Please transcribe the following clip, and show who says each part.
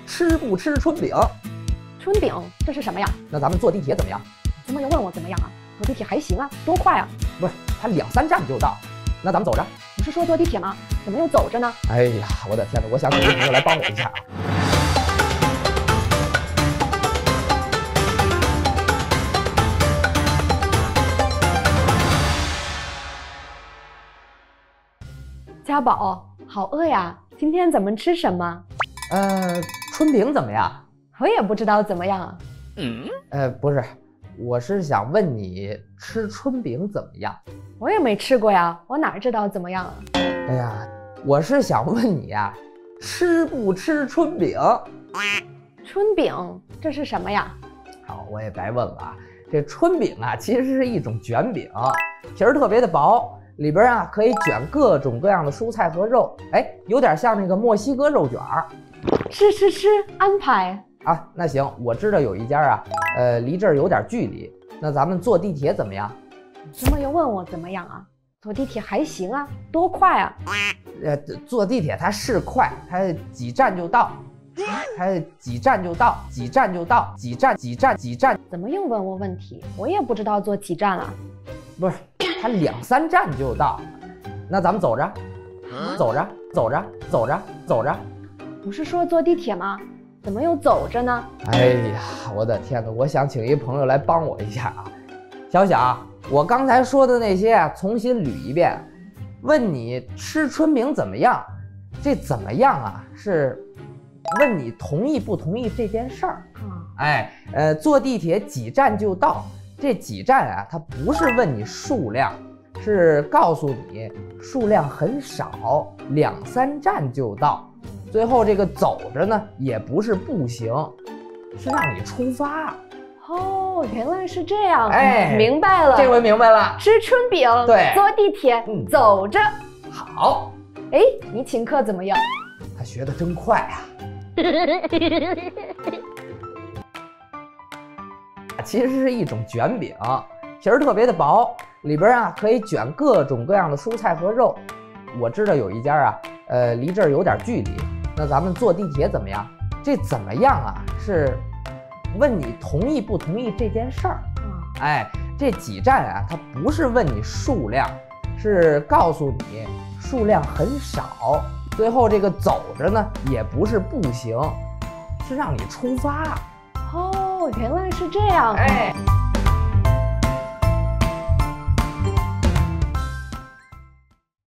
Speaker 1: 吃不吃春饼？
Speaker 2: 春饼这是什么呀？
Speaker 1: 那咱们坐地铁怎么样？
Speaker 2: 怎么又问我怎么样啊？坐地铁还行啊，多快啊！
Speaker 1: 不是，才2、3站就到。那咱们走着。
Speaker 2: 不是说坐地铁吗？怎么又走着呢？
Speaker 1: 哎呀，我的天哪！我想请朋友来帮我一下啊。
Speaker 2: 家宝，好饿呀！今天咱们吃什么？
Speaker 1: 春饼怎么样？
Speaker 2: 我也不知道怎么样啊。
Speaker 1: 不是，我是想问你吃春饼怎么样？
Speaker 2: 我也没吃过呀，我哪知道怎么样啊？
Speaker 1: 哎呀，我是想问你呀，吃不吃春饼？
Speaker 2: 春饼这是什么呀？
Speaker 1: 好，我也白问了啊。这春饼啊，其实是一种卷饼，皮儿特别的薄，里边啊可以卷各种各样的蔬菜和肉，哎，有点像那个墨西哥肉卷儿。
Speaker 2: 吃，安排
Speaker 1: 啊。那行，我知道有一家啊，离这儿有点距离，那咱们坐地铁怎么样？
Speaker 2: 怎么又问我怎么样啊？坐地铁还行啊，多快啊！
Speaker 1: 坐地铁它是快，它几站就到，它几站就到，几站就到，几站。
Speaker 2: 怎么又问我问题？我也不知道坐几站啊。
Speaker 1: 不是，它2、3站就到。那咱们走着，走着。
Speaker 2: 不是说坐地铁吗？怎么又走着呢？
Speaker 1: 哎呀，我的天哪！我想请一朋友来帮我一下啊。小小，我刚才说的那些啊，重新捋一遍。问你吃春饼怎么样？这怎么样啊？是问你同意不同意这件事儿。哎，坐地铁几站就到，这几站啊，它不是问你数量，是告诉你数量很少，2、3站就到。最后这个走着呢，也不是步行，是让你出发。
Speaker 2: 哦，原来是这样，
Speaker 1: 哎，
Speaker 2: 明白了，
Speaker 1: 这回明白了。
Speaker 2: 吃春饼，
Speaker 1: 对，
Speaker 2: 坐地铁，走着。
Speaker 1: 好，
Speaker 2: 哎，你请客怎么样？
Speaker 1: 他学得真快啊！其实是一种卷饼，皮儿特别的薄，里边啊可以卷各种各样的蔬菜和肉。我知道有一家啊，离这儿有点距离。那咱们坐地铁怎么样？这怎么样啊？是问你同意不同意这件事儿。哎，这几站啊，它不是问你数量，是告诉你数量很少。最后这个走着呢，也不是步行，是让你出发。
Speaker 2: 哦，原来是这样，
Speaker 1: 哎。